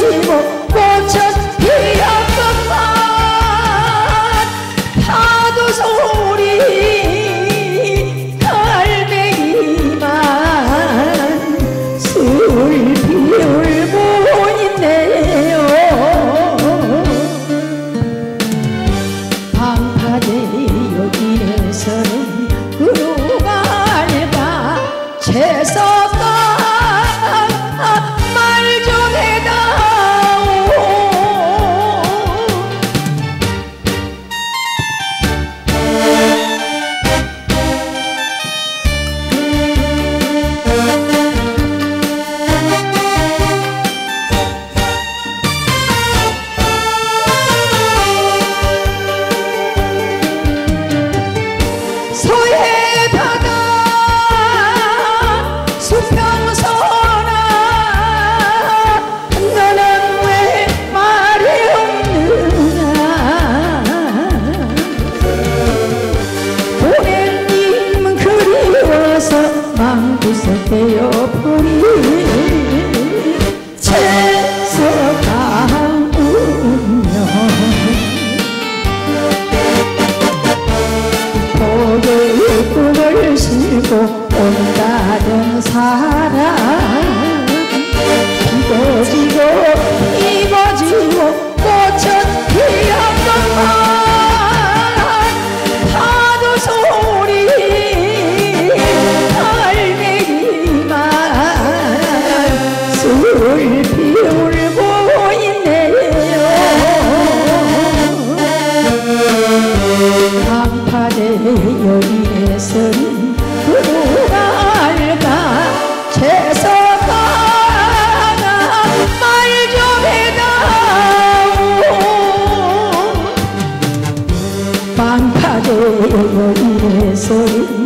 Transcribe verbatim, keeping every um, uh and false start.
입어지고 꽃은 피었건만 파도 소리 갈매기만 슬피 울고 있네요. 방파제 여기에서는 그루가 알바 채석가 말 좀 해다오. 소해 바다 수평선아 너는 왜 말이 없느냐. 보낸님 그리워서 망구석대요 불이 채석가 운명 복을 싣고 온다던 사람 피고 지고 입어지고 꽃은 피었건만 파도 소리 갈매기만 슬피 울고 있네요. 방파제 여인에서는 그루가 알까 채석가가 말 좀 해다오. 방파제 여인에서는